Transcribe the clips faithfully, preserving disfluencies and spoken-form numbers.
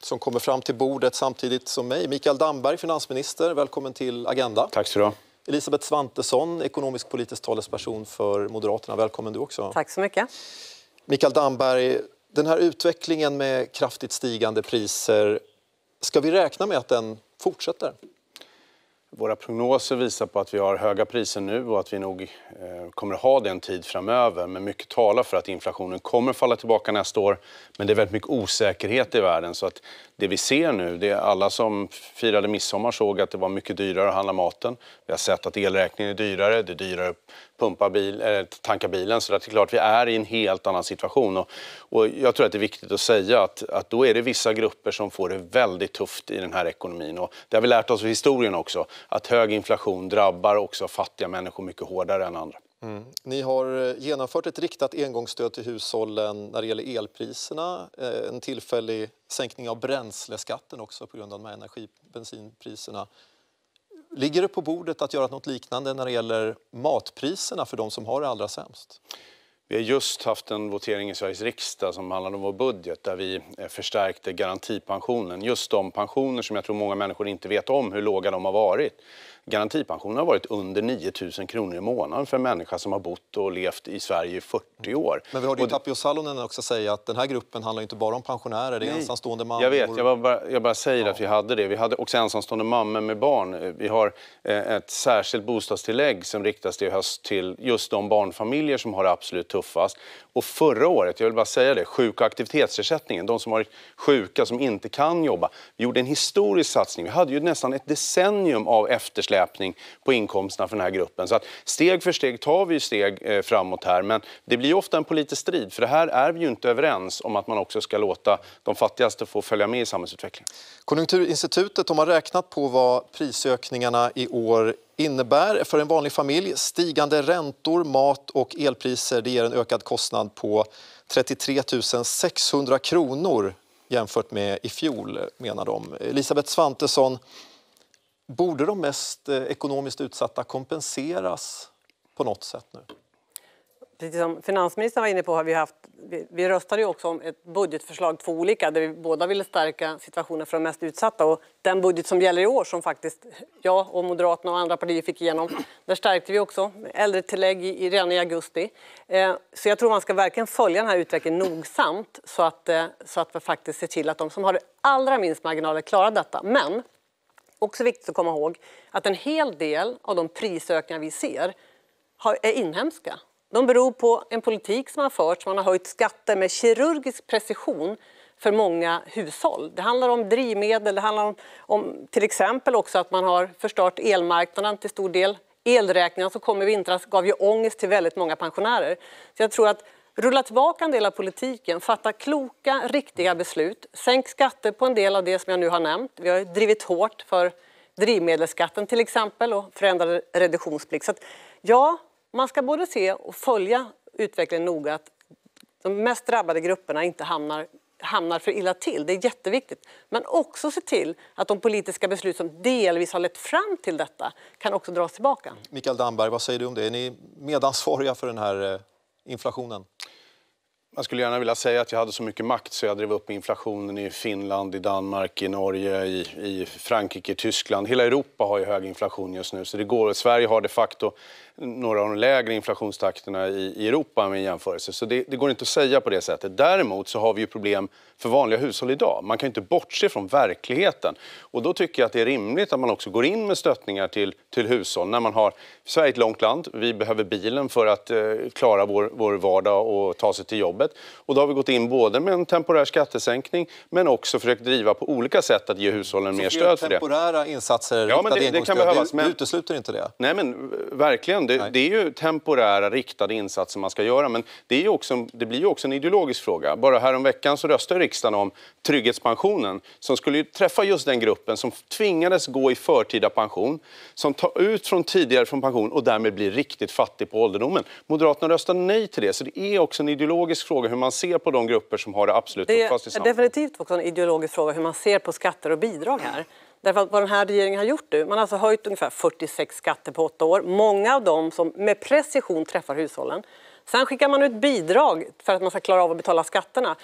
som kommer fram till bordet samtidigt som mig. Mikael Damberg, finansminister, välkommen till Agenda. Tack så du ha. Elisabeth Svantesson, ekonomisk-politisk talesperson för Moderaterna. Välkommen du också. Tack så mycket. Mikael Damberg, den här utvecklingen med kraftigt stigande priser, ska vi räkna med att den fortsätter? Våra prognoser visar på att vi har höga priser nu och att vi nog eh, kommer att ha den tid framöver. Men mycket talar för att inflationen kommer falla tillbaka nästa år. Men det är väldigt mycket osäkerhet i världen. Så att det vi ser nu, det är alla som firade midsommar såg att det var mycket dyrare att handla maten. Vi har sett att elräkningen är dyrare, det är dyrare att pumpa bil, äh, tanka bilen. Så det är klart vi är i en helt annan situation. Och, och jag tror att det är viktigt att säga att, att då är det vissa grupper som får det väldigt tufft i den här ekonomin. Och det har vi lärt oss av historien också. Att hög inflation drabbar också fattiga människor mycket hårdare än andra. Mm. Ni har genomfört ett riktat engångsstöd till hushållen när det gäller elpriserna. En tillfällig sänkning av bränsleskatten också på grund av de här energi- och bensinpriserna. Ligger det på bordet att göra något liknande när det gäller matpriserna för de som har det allra sämst? Vi har just haft en votering i Sveriges riksdag som handlade om vår budget där vi förstärkte garantipensionen. Just de pensioner som jag tror många människor inte vet om hur låga de har varit. Garantipensionen har varit under nio tusen kronor i månaden för en människa som har bott och levt i Sverige i fyrtio år. Men vi hörde ju Tapio Salonen också säga att den här gruppen handlar inte bara om pensionärer, det är ensamstående mammor. Jag vet, jag bara, jag bara säger ja. att vi hade det. Vi hade också ensamstående mammor med barn. Vi har ett särskilt bostadstillägg som riktas till höst till just de barnfamiljer som har det absolut tuffast. Och förra året, jag vill bara säga det, sjuk- och aktivitetsersättningen, de som har varit sjuka, som inte kan jobba. Vi gjorde en historisk satsning. Vi hade ju nästan ett decennium av eftersläpning på inkomsterna för den här gruppen. Så att steg för steg tar vi steg eh, framåt här. Men det blir ju ofta en politisk strid. För det här är vi ju inte överens om att man också ska låta de fattigaste få följa med i samhällsutvecklingen. Konjunkturinstitutet de har räknat på vad prisökningarna i år innebär för en vanlig familj. Stigande räntor, mat och elpriser, det ger en ökad kostnad på trettiotre tusen sexhundra kronor jämfört med i fjol, menar de. Elisabeth Svantesson, borde de mest ekonomiskt utsatta kompenseras på något sätt nu? Precis som finansministern var inne på har vi haft, vi, vi röstade ju också om ett budgetförslag, två olika, där vi båda ville stärka situationen för de mest utsatta. Och den budget som gäller i år som faktiskt jag och Moderaterna och andra partier fick igenom, där stärkte vi också äldretillägg i, i, redan i augusti. Eh, så jag tror man ska verkligen följa den här utvecklingen nogsamt så att, eh, så att vi faktiskt ser till att de som har det allra minst marginaler klarar detta. Men också viktigt att komma ihåg att en hel del av de prisökningar vi ser har, är inhemska. De beror på en politik som har förts. Man har höjt skatter med kirurgisk precision för många hushåll. Det handlar om drivmedel, det handlar om, om till exempel också att man har förstört elmarknaden till stor del. Elräkningar som kom i vintras gav ju ångest till väldigt många pensionärer. Så jag tror att rulla tillbaka en del av politiken, fatta kloka, riktiga beslut. Sänk skatter på en del av det som jag nu har nämnt. Vi har drivit hårt för drivmedelsskatten till exempel och förändrad reduktionsplikt. Så att, ja, man ska både se och följa utvecklingen noga att de mest drabbade grupperna inte hamnar, hamnar för illa till. Det är jätteviktigt. Men också se till att de politiska beslut som delvis har lett fram till detta kan också dras tillbaka. Mikael Damberg, vad säger du om det? Är ni medansvariga för den här inflationen? Jag skulle gärna vilja säga att jag hade så mycket makt så jag drev upp inflationen i Finland, i Danmark, i Norge, i, i Frankrike, i Tyskland. Hela Europa har ju hög inflation just nu. Så det går. Sverige har de facto några av de lägre inflationstakterna i, i Europa med jämförelse. Så det, det går inte att säga på det sättet. Däremot så har vi ju problem för vanliga hushåll idag. Man kan inte bortse från verkligheten. Och då tycker jag att det är rimligt att man också går in med stöttningar till, till hushåll. När man har, Sverige är ett långt land. Vi behöver bilen för att eh, klara vår, vår vardag och ta sig till jobbet. Och då har vi gått in både med en temporär skattesänkning men också försökt driva på olika sätt att ge hushållen så mer stöd för det. Temporära insatser, ja, men det, det kan behövas. Men utesluter inte det? Nej, men verkligen. Det, det är ju temporära riktade insatser man ska göra. Men det, är ju också, det blir ju också en ideologisk fråga. Bara här om veckan så röstade riksdagen om trygghetspensionen som skulle ju träffa just den gruppen som tvingades gå i förtida pension, som tar ut från tidigare från pension och därmed blir riktigt fattig på ålderdomen. Moderaterna röstade nej till det. Så det är också en ideologisk fråga hur man ser på de grupper som har det absolut tuffast i samhället. Det är definitivt också en ideologisk fråga hur man ser på skatter och bidrag här. Därför att vad den här regeringen har gjort nu, man har alltså höjt ungefär fyrtiosex skatter på åtta år. Många av dem som med precision träffar hushållen. Sen skickar man ut bidrag för att man ska klara av att betala skatterna.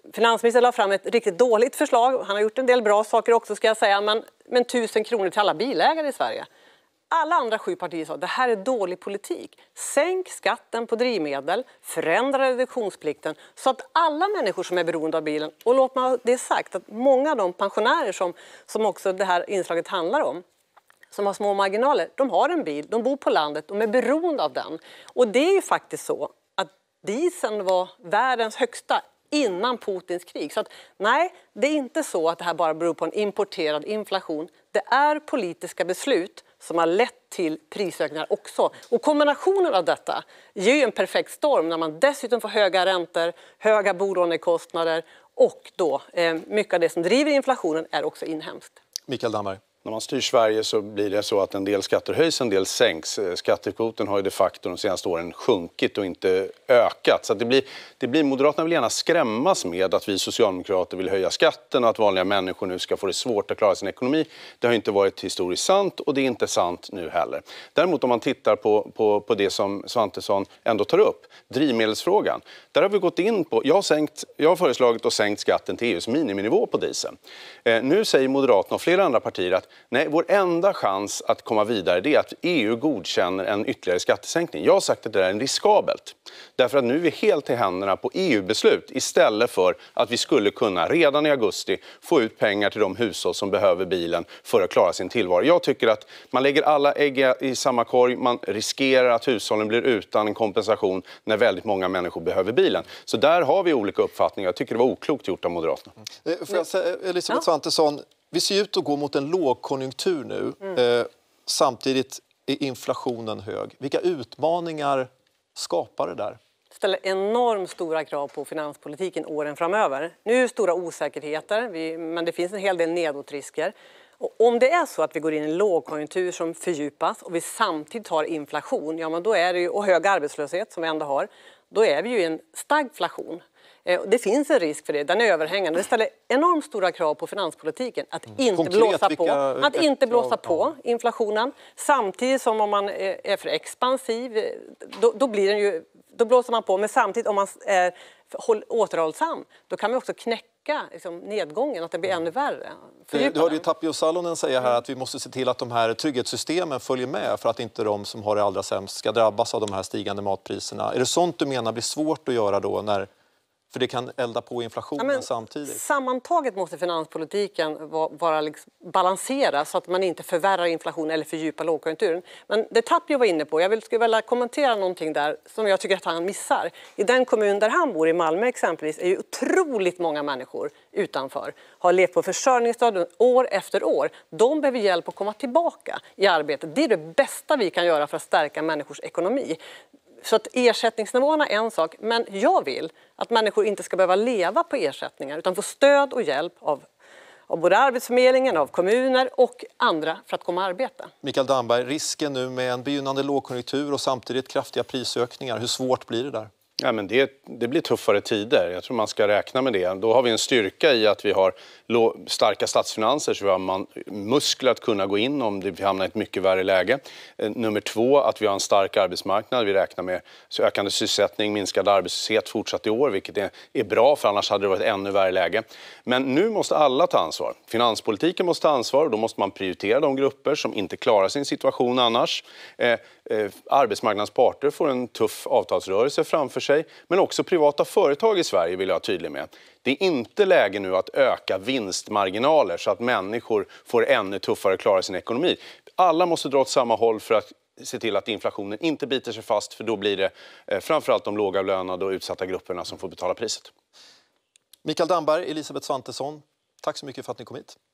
Finansministern la fram ett riktigt dåligt förslag. Han har gjort en del bra saker också, ska jag säga. Men, men tusen kronor till alla bilägare i Sverige. Alla andra sju partier sa att det här är dålig politik. Sänk skatten på drivmedel, förändra reduktionsplikten så att alla människor som är beroende av bilen, och låt mig ha det sagt att många av de pensionärer som, som också det här inslaget handlar om, som har små marginaler, de har en bil, de bor på landet, de är beroende av den. Och det är ju faktiskt så att dieseln var världens högsta innan Putins krig. Så att, nej, det är inte så att det här bara beror på en importerad inflation. Det är politiska beslut som har lett till prisökningar också. Och kombinationen av detta ger ju en perfekt storm när man dessutom får höga räntor, höga bolånekostnader och då eh, mycket av det som driver inflationen är också inhemskt. Mikael Damberg. När man styr Sverige så blir det så att en del skatter höjs, en del sänks. Skattekvoten har ju de facto de senaste åren sjunkit och inte ökat. Så att det blir, det blir, Moderaterna vill gärna skrämmas med att vi socialdemokrater vill höja skatten och att vanliga människor nu ska få det svårt att klara sin ekonomi. Det har inte varit historiskt sant och det är inte sant nu heller. Däremot om man tittar på, på, på det som Svantesson ändå tar upp, drivmedelsfrågan. Där har vi gått in på, jag har, sänkt, jag har föreslagit och sänkt skatten till E U:s miniminivå på diesel. Eh, nu säger Moderaterna och flera andra partier att nej, vår enda chans att komma vidare är att E U godkänner en ytterligare skattesänkning. Jag har sagt att det är en riskabelt. Därför att nu är vi helt i händerna på E U-beslut istället för att vi skulle kunna redan i augusti få ut pengar till de hushåll som behöver bilen för att klara sin tillvaro. Jag tycker att man lägger alla ägg i samma korg. Man riskerar att hushållen blir utan en kompensation när väldigt många människor behöver bilen. Så där har vi olika uppfattningar. Jag tycker det var oklokt gjort av Moderaterna. Mm. Får jag säga, Elisabeth ja. Svantesson, vi ser ut att gå mot en lågkonjunktur nu. Mm. Eh, samtidigt är inflationen hög. Vilka utmaningar skapar det där? Det ställer enormt stora krav på finanspolitiken åren framöver. Nu är det stora osäkerheter, vi, men det finns en hel del nedåtrisker. Och om det är så att vi går in i en lågkonjunktur som fördjupas och vi samtidigt har inflation, ja, men då är det ju, och hög arbetslöshet som vi ändå har, då är vi ju i en stagflation. Det finns en risk för det, den är överhängande. Det ställer enormt stora krav på finanspolitiken att mm. inte Konkret, blåsa vilka, på, att vilka inte krav, blåsa på ja. inflationen. Samtidigt som om man är för expansiv, då, då, blir den ju, då blåser man på. Men samtidigt om man är återhållsam, då kan man också knäcka liksom, nedgången, att det blir ännu värre. Du hörde ju Tapio Salonen säga här att vi måste se till att de här trygghetssystemen följer med för att inte de som har det allra sämst ska drabbas av de här stigande matpriserna. Är det sånt du menar blir svårt att göra då när för det kan elda på inflationen ja, samtidigt? Sammantaget måste finanspolitiken vara, vara liksom balanserad så att man inte förvärrar inflationen eller fördjupar lågkonjunkturen. Men det Tapio var inne på, jag vill, skulle vilja kommentera någonting där som jag tycker att han missar. I den kommun där han bor, i Malmö exempelvis, är ju otroligt många människor utanför. Har levt på försörjningsstöd år efter år. De behöver hjälp att komma tillbaka i arbetet. Det är det bästa vi kan göra för att stärka människors ekonomi. Så att ersättningsnivåerna är en sak, men jag vill att människor inte ska behöva leva på ersättningar utan få stöd och hjälp av, av både Arbetsförmedlingen, av kommuner och andra för att komma och arbeta. Mikael Damberg, risken nu med en begynnande lågkonjunktur och samtidigt kraftiga prisökningar, hur svårt blir det där? Ja, men det, det blir tuffare tider. Jag tror man ska räkna med det. Då har vi en styrka i att vi har starka statsfinanser så vi har man muskler att kunna gå in om vi hamnar i ett mycket värre läge. Nummer två, att vi har en stark arbetsmarknad. Vi räknar med ökande sysselsättning, minskad arbetslöshet fortsatt i år, vilket är, är bra för annars hade det varit ett ännu värre läge. Men nu måste alla ta ansvar. Finanspolitiken måste ta ansvar och då måste man prioritera de grupper som inte klarar sin situation annars. Eh, eh, arbetsmarknadens parter får en tuff avtalsrörelse framför sig. Men också privata företag i Sverige vill jag vara tydlig med. Det är inte läge nu att öka vinstmarginaler så att människor får ännu tuffare att klara sin ekonomi. Alla måste dra åt samma håll för att se till att inflationen inte biter sig fast, för då blir det eh, framförallt de lågavlönade och utsatta grupperna som får betala priset. Mikael Damberg, Elisabeth Svantesson, tack så mycket för att ni kom hit.